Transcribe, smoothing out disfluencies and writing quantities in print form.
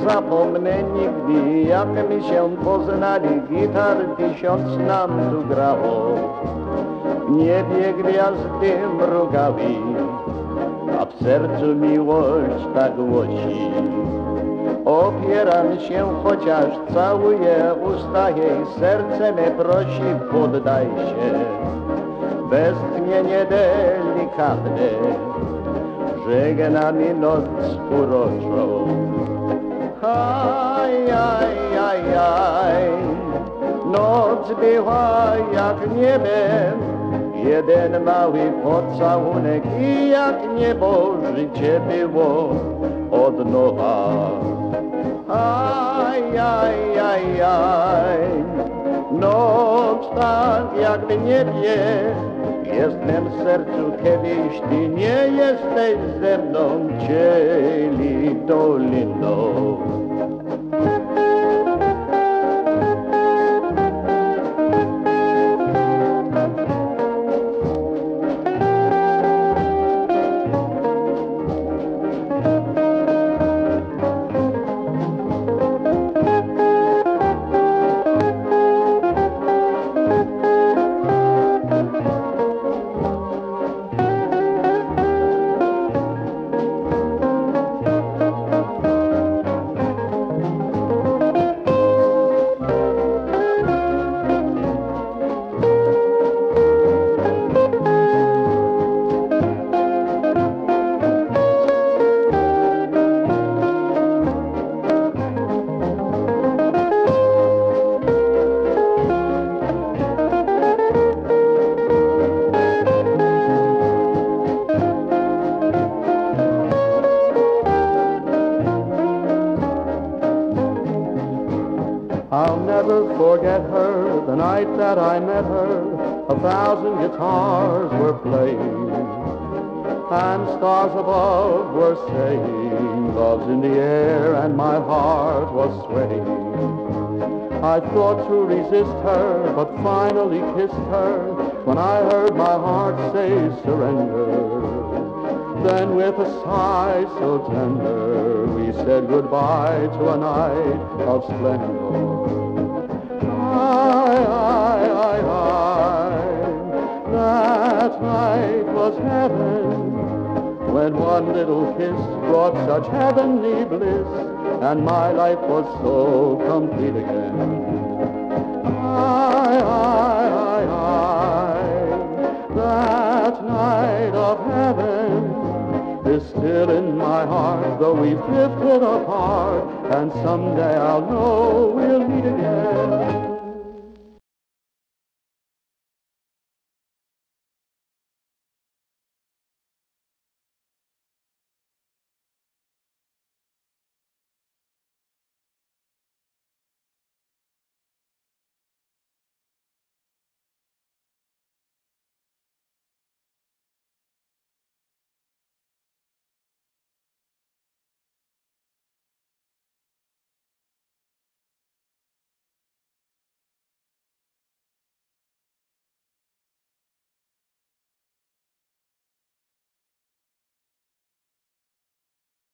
zapomnę nigdy, jak mi się poznali, gitar 1000 nam tu grało. W niebie gwiazdy mrugały, a w sercu miłość tak głosi. Opieram się, chociaż całuję usta jej, serce me prosi, poddaj się. Westchnienie delikatne żegna mi noc uroczą. Aj, aj, aj, aj, noc była jak niebem, jeden mały pocałunek i jak niebo życie było od nowa. Aj, aj, aj, aj, noc tak jak w niebie, jestem w sercu, kiedyś ty nie jesteś ze mną, cieli doliną. I'll never forget her, the night that I met her. 1,000 guitars were playing, and stars above were saying, love's in the air, and my heart was swaying. I thought to resist her, but finally kissed her, when I heard my heart say surrender. Then with a sigh so tender, we said goodbye to a night of splendor. Aye, aye, aye, aye, that night was heaven, when one little kiss brought such heavenly bliss, and my life was so complete again. Aye, aye, aye, aye, that night of heaven is still in my heart, though we've drifted apart, and someday I'll know we'll meet again.